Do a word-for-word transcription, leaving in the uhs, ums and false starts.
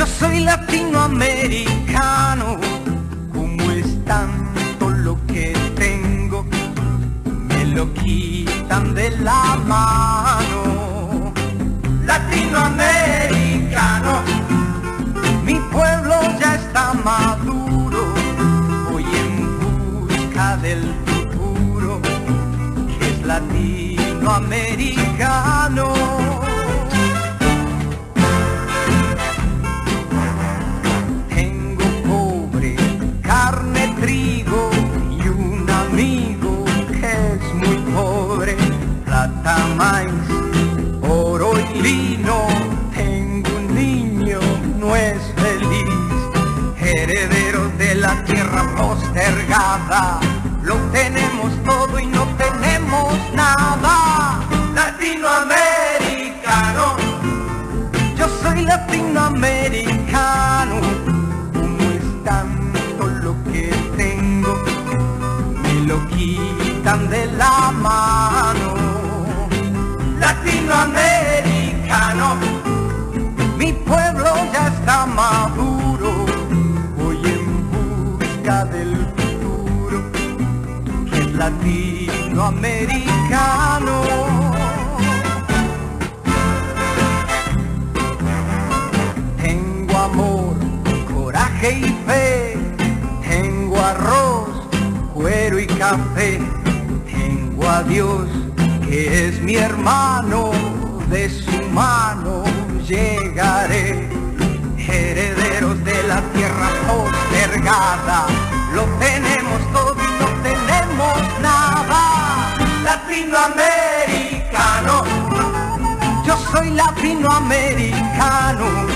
Yo soy latinoamericano, como es tanto lo que tengo, me lo quitan de la mano. Latinoamericano, mi pueblo ya está maduro, voy en busca del futuro, que es latinoamericano. Trigo y un amigo que es muy pobre, plata, maíz, oro y lino. Tengo un niño, no es feliz, herederos de la tierra postergada. Lo tenemos todo y no tenemos nada. Latinoamericano, yo soy latinoamericano, como están lo quitan de la mano. Latinoamericano, mi pueblo ya está maduro, voy en busca del futuro, que es latinoamericano. Tengo amor, coraje y fe, tengo arroz, cuero y café, tengo a Dios que es mi hermano, de su mano llegaré. Herederos de la tierra postergada, lo tenemos todo y no tenemos nada. Latinoamericano, yo soy latinoamericano,